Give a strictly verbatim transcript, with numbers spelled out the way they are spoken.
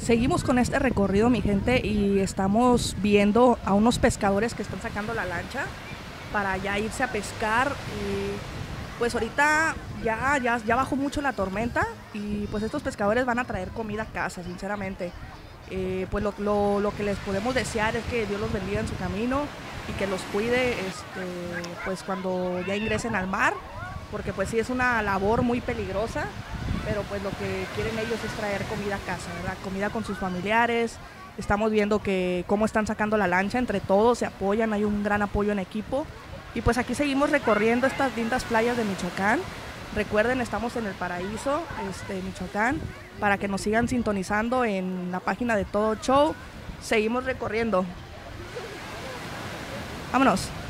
Seguimos con este recorrido, mi gente, y estamos viendo a unos pescadores que están sacando la lancha para ya irse a pescar. Y pues ahorita ya, ya, ya bajó mucho la tormenta y pues estos pescadores van a traer comida a casa, sinceramente. Eh, pues lo, lo, lo que les podemos desear es que Dios los bendiga en su camino y que los cuide este, pues cuando ya ingresen al mar, porque pues sí es una labor muy peligrosa, pero pues lo que quieren ellos es traer comida a casa, ¿verdad? Comida con sus familiares. Estamos viendo que cómo están sacando la lancha, entre todos se apoyan, hay un gran apoyo en equipo. Y pues aquí seguimos recorriendo estas lindas playas de Michoacán. Recuerden, estamos en el Paraíso, este, Michoacán, para que nos sigan sintonizando en la página de Todo Show. Seguimos recorriendo. Vámonos.